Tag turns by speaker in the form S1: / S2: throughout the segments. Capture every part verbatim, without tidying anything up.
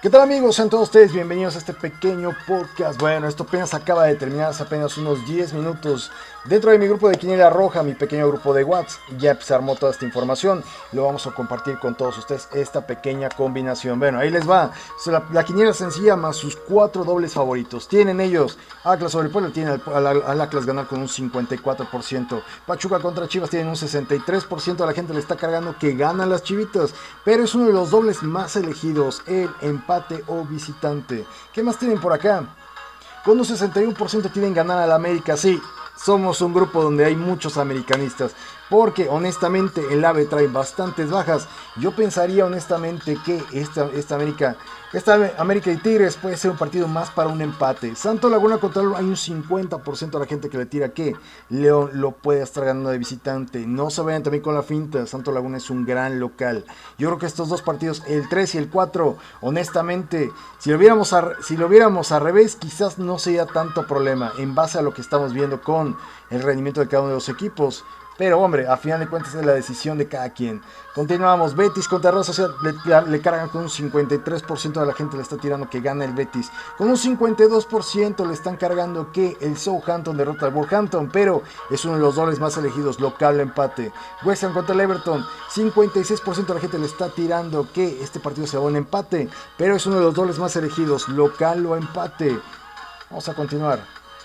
S1: ¿Qué tal, amigos? Sean todos ustedes bienvenidos a este pequeño podcast. Bueno, esto apenas acaba de terminar, hace apenas unos diez minutos. Dentro de mi grupo de Quiniela Roja, mi pequeño grupo de WhatsApp, ya se armó toda esta información. Lo vamos a compartir con todos ustedes, esta pequeña combinación. Bueno, ahí les va. La, la quiniela sencilla más sus cuatro dobles favoritos. Tienen ellos Atlas sobre Puebla, tienen al, al, al Atlas ganar con un cincuenta y cuatro por ciento. Pachuca contra Chivas tienen un sesenta y tres por ciento. A la gente le está cargando que ganan las Chivitas. Pero es uno de los dobles más elegidos, el empate o visitante. ¿Qué más tienen por acá? Con un sesenta y uno por ciento tienen ganar al América. Sí, somos un grupo donde hay muchos americanistas, porque honestamente el AVE trae bastantes bajas. Yo pensaría honestamente que esta, esta América esta América y Tigres puede ser un partido más para un empate. Santo Laguna contra León, hay un cincuenta por ciento de la gente que le tira que León lo puede estar ganando de visitante. No se vayan también con la finta, Santo Laguna es un gran local. Yo creo que estos dos partidos, el tres y el cuatro, honestamente, si lo viéramos a, si lo viéramos al revés, quizás no sería tanto problema en base a lo que estamos viendo con el rendimiento de cada uno de los equipos. Pero hombre, a final de cuentas es la decisión de cada quien. Continuamos, Betis contra Real Sociedad, le, le cargan con un cincuenta y tres por ciento de la gente le está tirando que gana el Betis. Con un cincuenta y dos por ciento le están cargando que el Southampton derrota al Wolverhampton, pero es uno de los dobles más elegidos, local o empate. West Ham contra el Everton, cincuenta y seis por ciento de la gente le está tirando que este partido se va a un empate, pero es uno de los dobles más elegidos, local o empate. Vamos a continuar.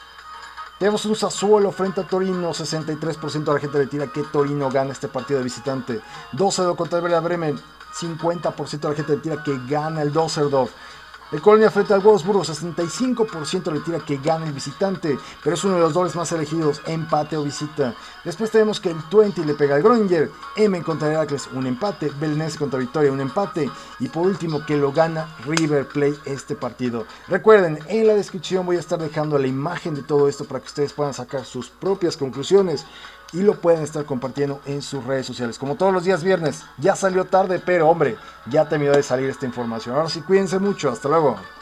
S1: Tenemos un Sassuolo frente a Torino, sesenta y tres por ciento de la gente le tira que Torino gana este partido de visitante. Düsseldorf contra el Werder Bremen, cincuenta por ciento de la gente le tira que gana el Düsseldorf. El Colonia frente al Wolfsburgo, sesenta y cinco por ciento le tira que gana el visitante, pero es uno de los dobles más elegidos, empate o visita. Después tenemos que el veinte le pega al Groninger, Emen contra Heracles, un empate, Belenenses contra Victoria, un empate, y por último que lo gana River Plate este partido. Recuerden, en la descripción voy a estar dejando la imagen de todo esto para que ustedes puedan sacar sus propias conclusiones y lo pueden estar compartiendo en sus redes sociales. Como todos los días viernes, ya salió tarde, pero hombre, ya terminó de salir esta información. Ahora sí, cuídense mucho, hasta luego.